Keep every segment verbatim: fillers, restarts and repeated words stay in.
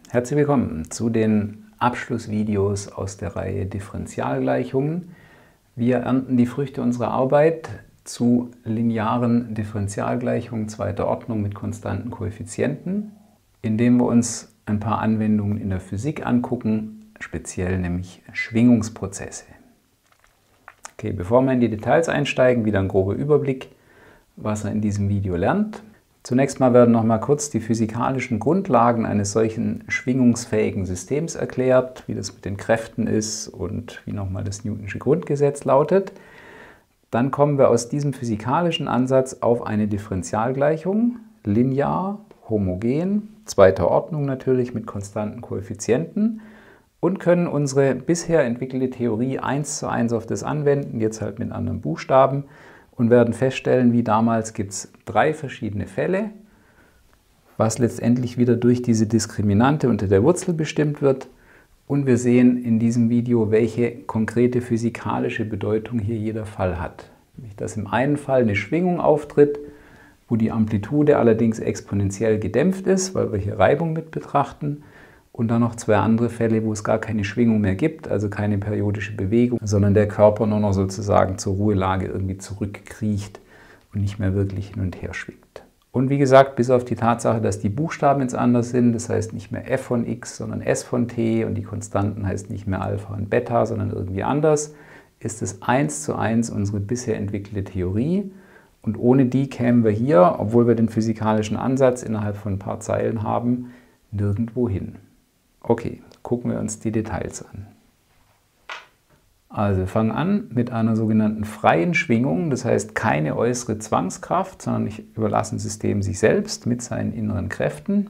Herzlich willkommen zu den Abschlussvideos aus der Reihe Differentialgleichungen. Wir ernten die Früchte unserer Arbeit zu linearen Differentialgleichungen zweiter Ordnung mit konstanten Koeffizienten, indem wir uns ein paar Anwendungen in der Physik angucken, speziell nämlich Schwingungsprozesse. Okay, bevor wir in die Details einsteigen, wieder ein grober Überblick, was ihr in diesem Video lernt. Zunächst mal werden noch mal kurz die physikalischen Grundlagen eines solchen schwingungsfähigen Systems erklärt, wie das mit den Kräften ist und wie nochmal das Newtonsche Grundgesetz lautet. Dann kommen wir aus diesem physikalischen Ansatz auf eine Differentialgleichung, linear, homogen, zweiter Ordnung natürlich mit konstanten Koeffizienten und können unsere bisher entwickelte Theorie eins zu eins auf das anwenden, jetzt halt mit anderen Buchstaben. Und werden feststellen, wie damals gibt es drei verschiedene Fälle, was letztendlich wieder durch diese Diskriminante unter der Wurzel bestimmt wird. Und wir sehen in diesem Video, welche konkrete physikalische Bedeutung hier jeder Fall hat. Nämlich, dass im einen Fall eine Schwingung auftritt, wo die Amplitude allerdings exponentiell gedämpft ist, weil wir hier Reibung mit betrachten. Und dann noch zwei andere Fälle, wo es gar keine Schwingung mehr gibt, also keine periodische Bewegung, sondern der Körper nur noch sozusagen zur Ruhelage irgendwie zurückkriecht und nicht mehr wirklich hin und her schwingt. Und wie gesagt, bis auf die Tatsache, dass die Buchstaben jetzt anders sind, das heißt nicht mehr f von x, sondern s von t und die Konstanten heißt nicht mehr Alpha und Beta, sondern irgendwie anders, ist es eins zu eins unsere bisher entwickelte Theorie. Und ohne die kämen wir hier, obwohl wir den physikalischen Ansatz innerhalb von ein paar Zeilen haben, nirgendwo hin. Okay, gucken wir uns die Details an. Also wir fangen an mit einer sogenannten freien Schwingung, das heißt keine äußere Zwangskraft, sondern ich überlasse ein System sich selbst mit seinen inneren Kräften,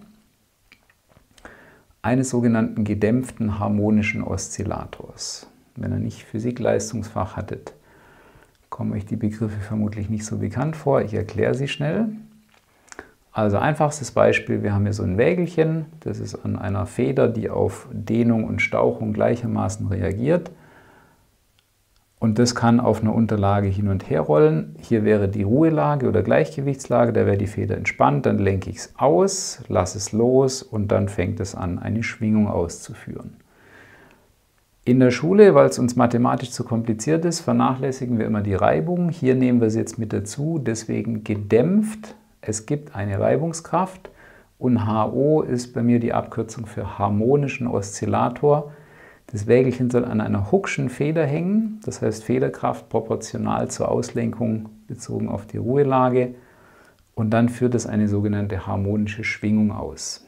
eines sogenannten gedämpften harmonischen Oszillators. Wenn ihr nicht Physikleistungsfach hattet, kommen euch die Begriffe vermutlich nicht so bekannt vor, ich erkläre sie schnell. Also einfachstes Beispiel, wir haben hier so ein Wägelchen, das ist an einer Feder, die auf Dehnung und Stauchung gleichermaßen reagiert. Und das kann auf einer Unterlage hin und her rollen. Hier wäre die Ruhelage oder Gleichgewichtslage, da wäre die Feder entspannt, dann lenke ich es aus, lasse es los und dann fängt es an, eine Schwingung auszuführen. In der Schule, weil es uns mathematisch zu kompliziert ist, vernachlässigen wir immer die Reibung. Hier nehmen wir sie jetzt mit dazu, deswegen gedämpft. Es gibt eine Reibungskraft und H O ist bei mir die Abkürzung für harmonischen Oszillator. Das Wägelchen soll an einer Hooke'schen Feder hängen, das heißt Federkraft proportional zur Auslenkung bezogen auf die Ruhelage und dann führt es eine sogenannte harmonische Schwingung aus,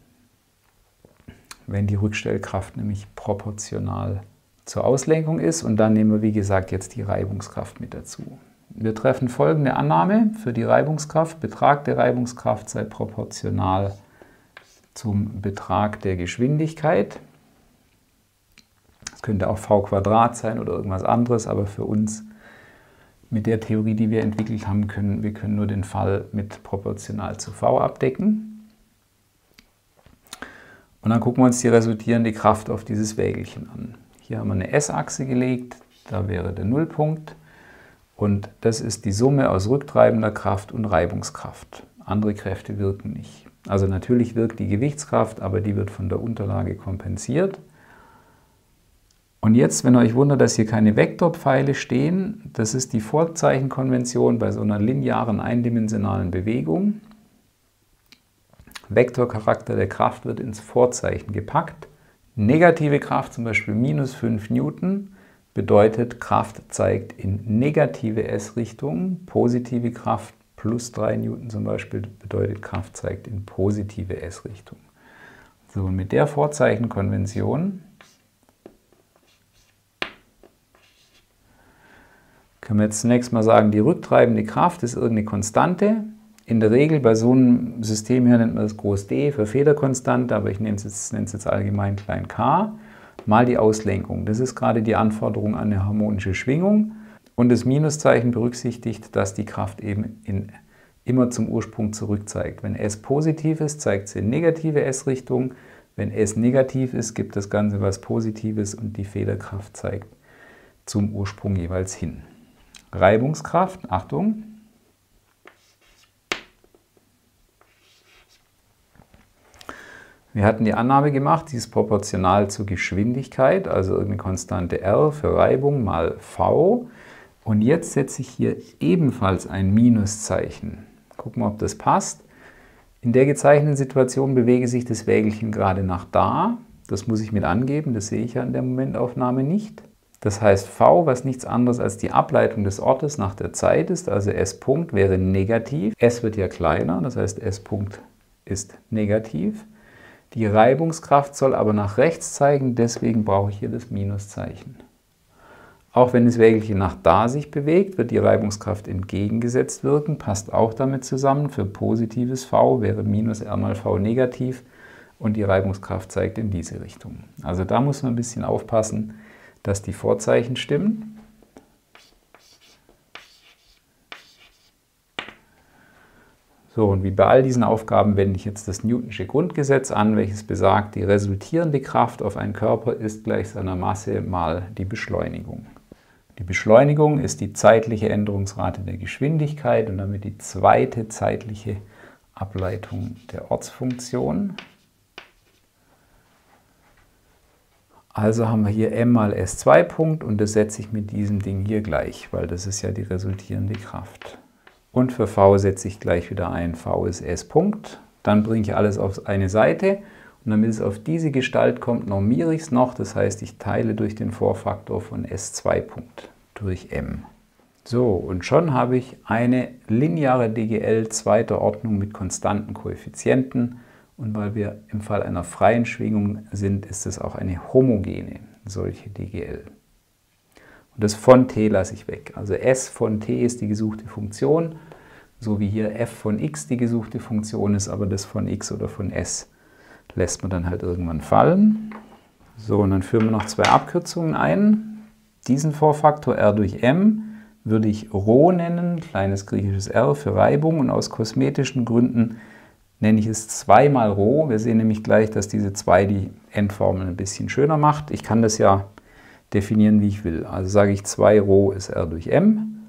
wenn die Rückstellkraft nämlich proportional zur Auslenkung ist und dann nehmen wir wie gesagt jetzt die Reibungskraft mit dazu. Wir treffen folgende Annahme für die Reibungskraft. Betrag der Reibungskraft sei proportional zum Betrag der Geschwindigkeit. Das könnte auch v Quadrat sein oder irgendwas anderes, aber für uns mit der Theorie, die wir entwickelt haben, können wir können nur den Fall mit proportional zu v abdecken. Und dann gucken wir uns die resultierende Kraft auf dieses Wägelchen an. Hier haben wir eine S-Achse gelegt, da wäre der Nullpunkt. Und das ist die Summe aus rücktreibender Kraft und Reibungskraft. Andere Kräfte wirken nicht. Also natürlich wirkt die Gewichtskraft, aber die wird von der Unterlage kompensiert. Und jetzt, wenn ihr euch wundert, dass hier keine Vektorpfeile stehen, das ist die Vorzeichenkonvention bei so einer linearen eindimensionalen Bewegung. Vektorcharakter der Kraft wird ins Vorzeichen gepackt. Negative Kraft, zum Beispiel minus fünf Newton, bedeutet, Kraft zeigt in negative S-Richtung, positive Kraft plus drei Newton zum Beispiel bedeutet, Kraft zeigt in positive S-Richtung. So, und mit der Vorzeichenkonvention können wir jetzt zunächst mal sagen, die rücktreibende Kraft ist irgendeine Konstante. In der Regel bei so einem System hier nennt man das groß D für Federkonstante, aber ich nenne es jetzt, nenne es jetzt allgemein klein k. Mal die Auslenkung. Das ist gerade die Anforderung an eine harmonische Schwingung. Und das Minuszeichen berücksichtigt, dass die Kraft eben in, immer zum Ursprung zurück zeigt. Wenn S positiv ist, zeigt sie in negative S-Richtung. Wenn S negativ ist, gibt das Ganze was Positives und die Federkraft zeigt zum Ursprung jeweils hin. Reibungskraft, Achtung. Wir hatten die Annahme gemacht, die ist proportional zur Geschwindigkeit, also irgendeine Konstante R für Reibung mal V. Und jetzt setze ich hier ebenfalls ein Minuszeichen. Gucken wir, ob das passt. In der gezeichneten Situation bewege sich das Wägelchen gerade nach da. Das muss ich mit angeben, das sehe ich ja in der Momentaufnahme nicht. Das heißt, V, was nichts anderes als die Ableitung des Ortes nach der Zeit ist, also S Punkt wäre negativ. S wird ja kleiner, das heißt S Punkt ist negativ. Die Reibungskraft soll aber nach rechts zeigen, deswegen brauche ich hier das Minuszeichen. Auch wenn das Wägelchen nach da sich bewegt, wird die Reibungskraft entgegengesetzt wirken, passt auch damit zusammen. Für positives V wäre minus R mal V negativ und die Reibungskraft zeigt in diese Richtung. Also da muss man ein bisschen aufpassen, dass die Vorzeichen stimmen. So, und wie bei all diesen Aufgaben wende ich jetzt das Newtonsche Grundgesetz an, welches besagt, die resultierende Kraft auf einen Körper ist gleich seiner Masse mal die Beschleunigung. Die Beschleunigung ist die zeitliche Änderungsrate der Geschwindigkeit und damit die zweite zeitliche Ableitung der Ortsfunktion. Also haben wir hier m mal S zwei Punkt und das setze ich mit diesem Ding hier gleich, weil das ist ja die resultierende Kraft. Und für V setze ich gleich wieder ein, V ist S Punkt. Dann bringe ich alles auf eine Seite und damit es auf diese Gestalt kommt, normiere ich es noch. Das heißt, ich teile durch den Vorfaktor von S zwei Punkt durch m. So, und schon habe ich eine lineare D G L zweiter Ordnung mit konstanten Koeffizienten. Und weil wir im Fall einer freien Schwingung sind, ist es auch eine homogene solche D G L. Und das von t lasse ich weg. Also S von t ist die gesuchte Funktion, so wie hier f von x die gesuchte Funktion ist, aber das von x oder von s lässt man dann halt irgendwann fallen. So, und dann führen wir noch zwei Abkürzungen ein. Diesen Vorfaktor r durch m würde ich Rho nennen, kleines griechisches r für Reibung, und aus kosmetischen Gründen nenne ich es zwei mal Rho. Wir sehen nämlich gleich, dass diese zwei die Endformel ein bisschen schöner macht. Ich kann das ja definieren, wie ich will. Also sage ich zwei Rho ist r durch m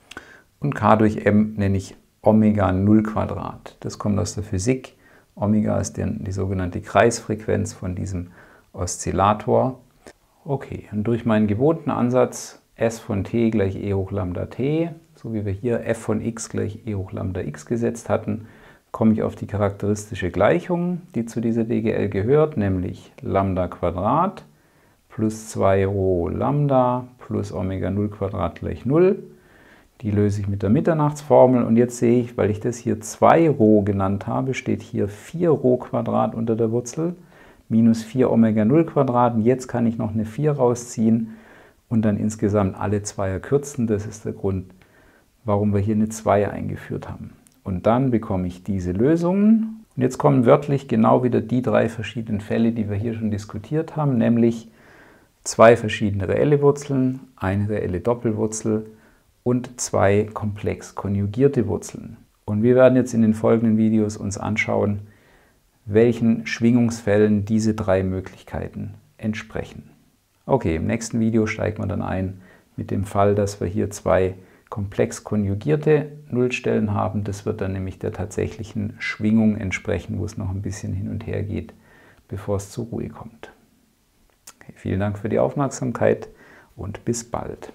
und k durch m nenne ich Omega null Quadrat. Das kommt aus der Physik. Omega ist die, die sogenannte Kreisfrequenz von diesem Oszillator. Okay, und durch meinen gewohnten Ansatz S von t gleich e hoch Lambda t, so wie wir hier f von x gleich e hoch Lambda x gesetzt hatten, komme ich auf die charakteristische Gleichung, die zu dieser D G L gehört, nämlich Lambda Quadrat plus zwei Rho Lambda plus Omega null Quadrat gleich null. Die löse ich mit der Mitternachtsformel und jetzt sehe ich, weil ich das hier zwei Rho genannt habe, steht hier vier Rho Quadrat unter der Wurzel minus vier Omega null Quadrat. Und jetzt kann ich noch eine vier rausziehen und dann insgesamt alle Zweier kürzen. Das ist der Grund, warum wir hier eine zwei eingeführt haben. Und dann bekomme ich diese Lösungen. Und jetzt kommen wörtlich genau wieder die drei verschiedenen Fälle, die wir hier schon diskutiert haben, nämlich zwei verschiedene reelle Wurzeln, eine reelle Doppelwurzel und zwei komplex konjugierte Wurzeln. Und wir werden jetzt in den folgenden Videos uns anschauen, welchen Schwingungsfällen diese drei Möglichkeiten entsprechen. Okay, im nächsten Video steigen wir dann ein mit dem Fall, dass wir hier zwei komplex konjugierte Nullstellen haben. Das wird dann nämlich der tatsächlichen Schwingung entsprechen, wo es noch ein bisschen hin und her geht, bevor es zur Ruhe kommt. Okay, vielen Dank für die Aufmerksamkeit und bis bald.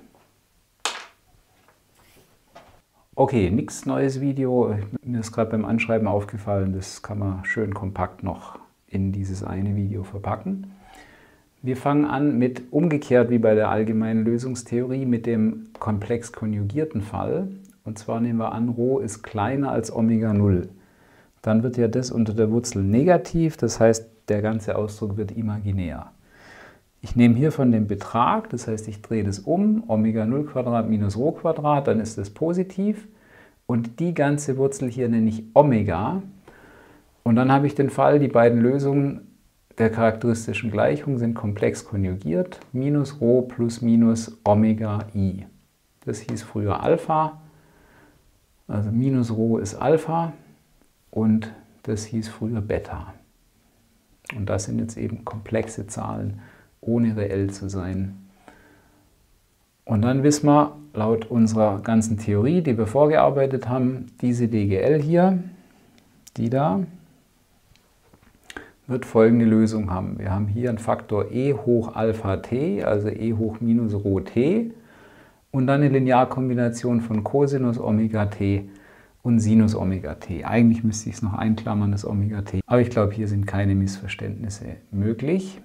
Okay, nichts neues Video. Mir ist gerade beim Anschreiben aufgefallen, das kann man schön kompakt noch in dieses eine Video verpacken. Wir fangen an mit, umgekehrt wie bei der allgemeinen Lösungstheorie, mit dem komplex konjugierten Fall. Und zwar nehmen wir an, Rho ist kleiner als Omega null. Dann wird ja das unter der Wurzel negativ, das heißt, der ganze Ausdruck wird imaginär. Ich nehme hier von dem Betrag, das heißt, ich drehe das um, Omega null Quadrat minus Rho Quadrat, dann ist das positiv. Und die ganze Wurzel hier nenne ich Omega. Und dann habe ich den Fall, die beiden Lösungen der charakteristischen Gleichung sind komplex konjugiert, minus Rho plus minus Omega i. Das hieß früher Alpha, also minus Rho ist Alpha und das hieß früher Beta. Und das sind jetzt eben komplexe Zahlen, ohne reell zu sein. Und dann wissen wir, laut unserer ganzen Theorie, die wir vorgearbeitet haben, diese D G L hier, die da, wird folgende Lösung haben. Wir haben hier einen Faktor e hoch Alpha t, also e hoch minus Rho t, und dann eine Linearkombination von Cosinus Omega t und Sinus Omega t. Eigentlich müsste ich es noch einklammern, das Omega t. Aber ich glaube, hier sind keine Missverständnisse möglich.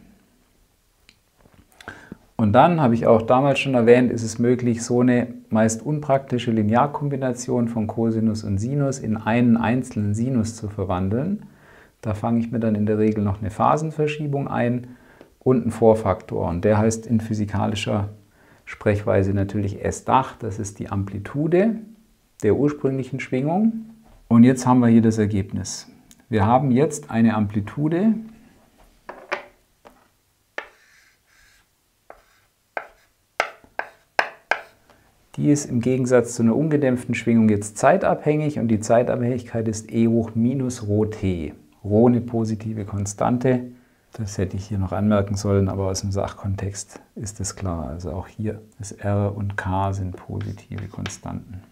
Und dann, habe ich auch damals schon erwähnt, ist es möglich, so eine meist unpraktische Linearkombination von Cosinus und Sinus in einen einzelnen Sinus zu verwandeln. Da fange ich mir dann in der Regel noch eine Phasenverschiebung ein und einen Vorfaktor. Und der heißt in physikalischer Sprechweise natürlich S Dach. Das ist die Amplitude der ursprünglichen Schwingung. Und jetzt haben wir hier das Ergebnis. Wir haben jetzt eine Amplitude, die ist im Gegensatz zu einer ungedämpften Schwingung jetzt zeitabhängig und die Zeitabhängigkeit ist e hoch minus Rho t. Rho eine positive Konstante, das hätte ich hier noch anmerken sollen, aber aus dem Sachkontext ist es klar. Also auch hier das R und K sind positive Konstanten.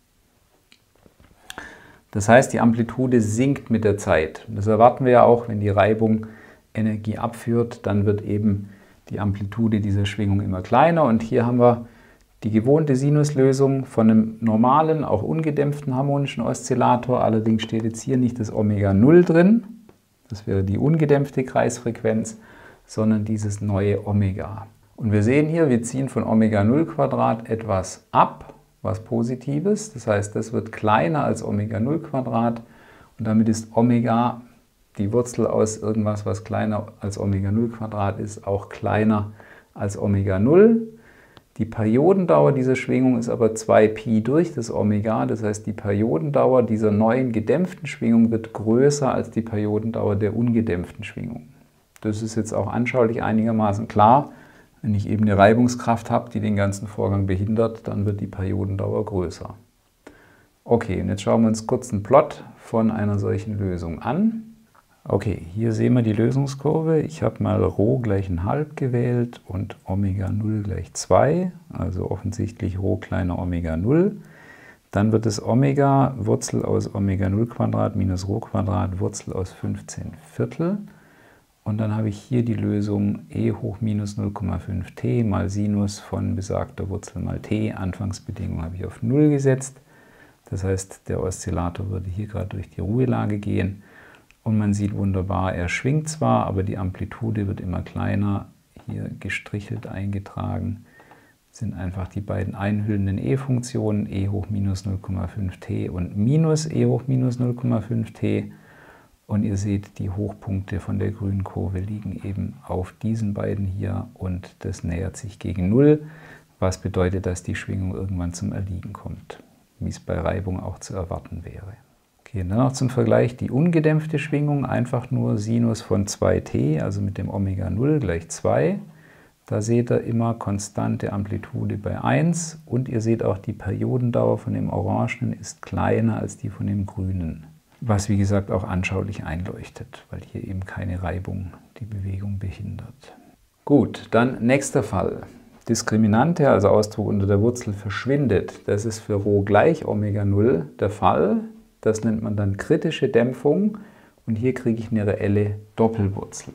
Das heißt, die Amplitude sinkt mit der Zeit. Das erwarten wir ja auch, wenn die Reibung Energie abführt, dann wird eben die Amplitude dieser Schwingung immer kleiner. Und hier haben wir die gewohnte Sinuslösung von einem normalen, auch ungedämpften harmonischen Oszillator. Allerdings steht jetzt hier nicht das Omega null drin, das wäre die ungedämpfte Kreisfrequenz, sondern dieses neue Omega. Und wir sehen hier, wir ziehen von Omega null Quadrat etwas ab, was Positives. Das heißt, das wird kleiner als Omega null Quadrat und damit ist Omega, die Wurzel aus irgendwas, was kleiner als Omega null Quadrat ist, auch kleiner als Omega null. Die Periodendauer dieser Schwingung ist aber zwei Pi durch das Omega, das heißt, die Periodendauer dieser neuen gedämpften Schwingung wird größer als die Periodendauer der ungedämpften Schwingung. Das ist jetzt auch anschaulich einigermaßen klar. Wenn ich eben eine Reibungskraft habe, die den ganzen Vorgang behindert, dann wird die Periodendauer größer. Okay, und jetzt schauen wir uns kurz einen Plot von einer solchen Lösung an. Okay, hier sehen wir die Lösungskurve. Ich habe mal Rho gleich ein halb gewählt und Omega null gleich zwei, also offensichtlich Rho kleiner Omega null. Dann wird es Omega Wurzel aus Omega null Quadrat minus Rho Quadrat Wurzel aus fünfzehn Viertel. Und dann habe ich hier die Lösung e hoch minus null Komma fünf t mal Sinus von besagter Wurzel mal t. Anfangsbedingung habe ich auf null gesetzt. Das heißt, der Oszillator würde hier gerade durch die Ruhelage gehen. Und man sieht wunderbar, er schwingt zwar, aber die Amplitude wird immer kleiner. Hier gestrichelt eingetragen sind einfach die beiden einhüllenden E-Funktionen, e hoch minus null Komma fünf t und minus e hoch minus null Komma fünf t. Und ihr seht, die Hochpunkte von der grünen Kurve liegen eben auf diesen beiden hier und das nähert sich gegen null, was bedeutet, dass die Schwingung irgendwann zum Erliegen kommt, wie es bei Reibung auch zu erwarten wäre. Okay, dann noch zum Vergleich die ungedämpfte Schwingung, einfach nur Sinus von zwei t, also mit dem Omega null gleich zwei. Da seht ihr immer konstante Amplitude bei eins und ihr seht auch, die Periodendauer von dem Orangenen ist kleiner als die von dem Grünen. Was wie gesagt auch anschaulich einleuchtet, weil hier eben keine Reibung die Bewegung behindert. Gut, dann nächster Fall. Diskriminante, also Ausdruck unter der Wurzel, verschwindet. Das ist für Rho gleich Omega null der Fall. Das nennt man dann kritische Dämpfung und hier kriege ich eine reelle Doppelwurzel.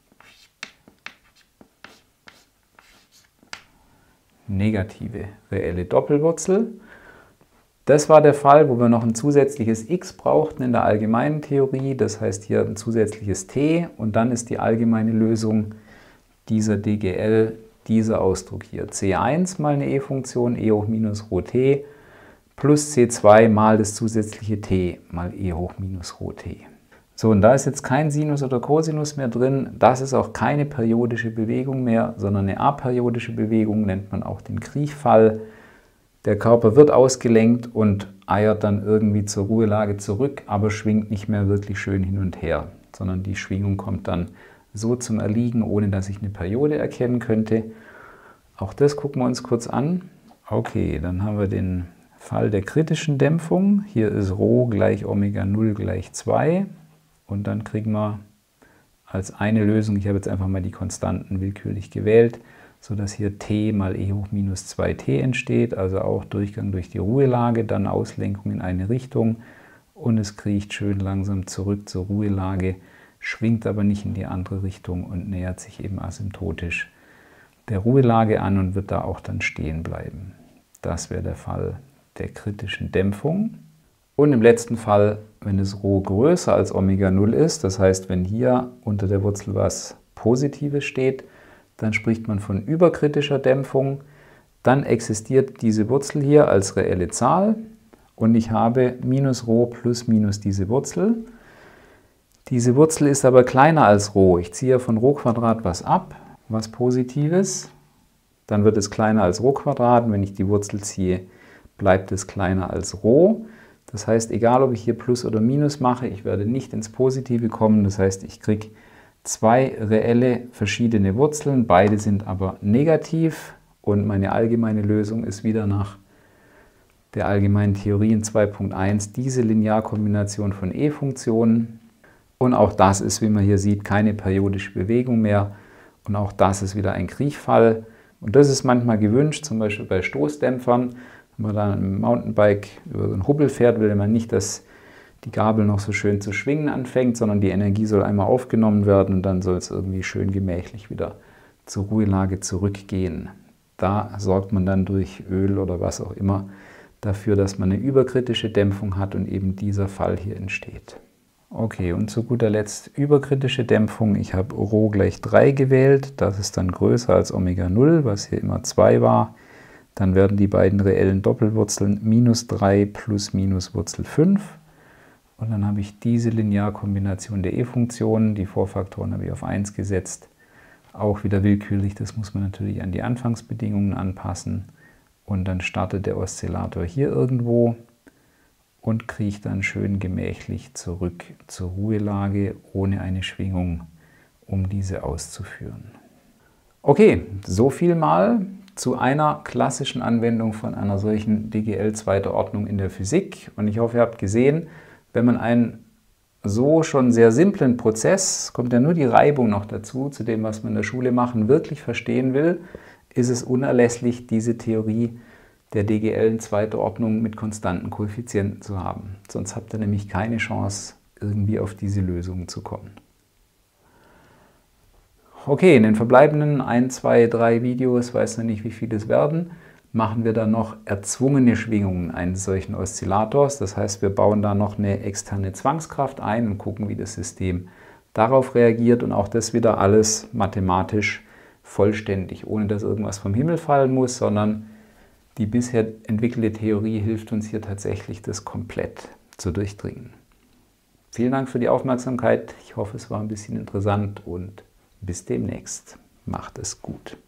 Negative reelle Doppelwurzel. Das war der Fall, wo wir noch ein zusätzliches x brauchten in der allgemeinen Theorie, das heißt hier ein zusätzliches t und dann ist die allgemeine Lösung dieser D G L dieser Ausdruck hier. c eins mal eine e-Funktion, e hoch minus Rho t, plus c zwei mal das zusätzliche t mal e hoch minus Rho t. So, und da ist jetzt kein Sinus oder Cosinus mehr drin, das ist auch keine periodische Bewegung mehr, sondern eine aperiodische Bewegung, nennt man auch den Kriechfall. Der Körper wird ausgelenkt und eiert dann irgendwie zur Ruhelage zurück, aber schwingt nicht mehr wirklich schön hin und her, sondern die Schwingung kommt dann so zum Erliegen, ohne dass ich eine Periode erkennen könnte. Auch das gucken wir uns kurz an. Okay, dann haben wir den Fall der kritischen Dämpfung. Hier ist Rho gleich Omega null gleich zwei. Und dann kriegen wir als eine Lösung, ich habe jetzt einfach mal die Konstanten willkürlich gewählt, sodass hier t mal e hoch minus zwei t entsteht, also auch Durchgang durch die Ruhelage, dann Auslenkung in eine Richtung und es kriecht schön langsam zurück zur Ruhelage, schwingt aber nicht in die andere Richtung und nähert sich eben asymptotisch der Ruhelage an und wird da auch dann stehen bleiben. Das wäre der Fall der kritischen Dämpfung. Und im letzten Fall, wenn das Rho größer als Omega null ist, das heißt, wenn hier unter der Wurzel was Positives steht, dann spricht man von überkritischer Dämpfung. Dann existiert diese Wurzel hier als reelle Zahl und ich habe minus Rho plus minus diese Wurzel. Diese Wurzel ist aber kleiner als Rho. Ich ziehe von Rho Quadrat was ab, was Positives. Dann wird es kleiner als Rho Quadrat. Wenn ich die Wurzel ziehe, bleibt es kleiner als Rho. Das heißt, egal ob ich hier Plus oder Minus mache, ich werde nicht ins Positive kommen. Das heißt, ich kriege zwei reelle verschiedene Wurzeln. Beide sind aber negativ. Und meine allgemeine Lösung ist wieder nach der allgemeinen Theorie in zwei Punkt eins diese Linearkombination von E-Funktionen. Und auch das ist, wie man hier sieht, keine periodische Bewegung mehr. Und auch das ist wieder ein Kriechfall. Und das ist manchmal gewünscht, zum Beispiel bei Stoßdämpfern. Wenn man dann im Mountainbike über so einen Hubbel fährt, will man nicht, dass die Gabel noch so schön zu schwingen anfängt, sondern die Energie soll einmal aufgenommen werden und dann soll es irgendwie schön gemächlich wieder zur Ruhelage zurückgehen. Da sorgt man dann durch Öl oder was auch immer dafür, dass man eine überkritische Dämpfung hat und eben dieser Fall hier entsteht. Okay, und zu guter Letzt überkritische Dämpfung. Ich habe Rho gleich drei gewählt. Das ist dann größer als Omega null, was hier immer zwei war. Dann werden die beiden reellen Doppelwurzeln minus drei plus minus Wurzel fünf. Und dann habe ich diese Linearkombination der E-Funktionen. Die Vorfaktoren habe ich auf eins gesetzt. Auch wieder willkürlich, das muss man natürlich an die Anfangsbedingungen anpassen. Und dann startet der Oszillator hier irgendwo und kriecht dann schön gemächlich zurück zur Ruhelage, ohne eine Schwingung, um diese auszuführen. Okay, so viel mal zu einer klassischen Anwendung von einer solchen D G L zweiter Ordnung in der Physik. Und ich hoffe, ihr habt gesehen, wenn man einen so schon sehr simplen Prozess, kommt ja nur die Reibung noch dazu, zu dem, was man in der Schule machen, wirklich verstehen will, ist es unerlässlich, diese Theorie der D G L in zweiter Ordnung mit konstanten Koeffizienten zu haben. Sonst habt ihr nämlich keine Chance, irgendwie auf diese Lösungen zu kommen. Okay, in den verbleibenden ein, zwei, drei Videos, weiß noch nicht, wie viele es werden, machen wir dann noch erzwungene Schwingungen eines solchen Oszillators. Das heißt, wir bauen da noch eine externe Zwangskraft ein und gucken, wie das System darauf reagiert. Und auch das wieder alles mathematisch vollständig, ohne dass irgendwas vom Himmel fallen muss, sondern die bisher entwickelte Theorie hilft uns hier tatsächlich, das komplett zu durchdringen. Vielen Dank für die Aufmerksamkeit. Ich hoffe, es war ein bisschen interessant und bis demnächst. Macht es gut.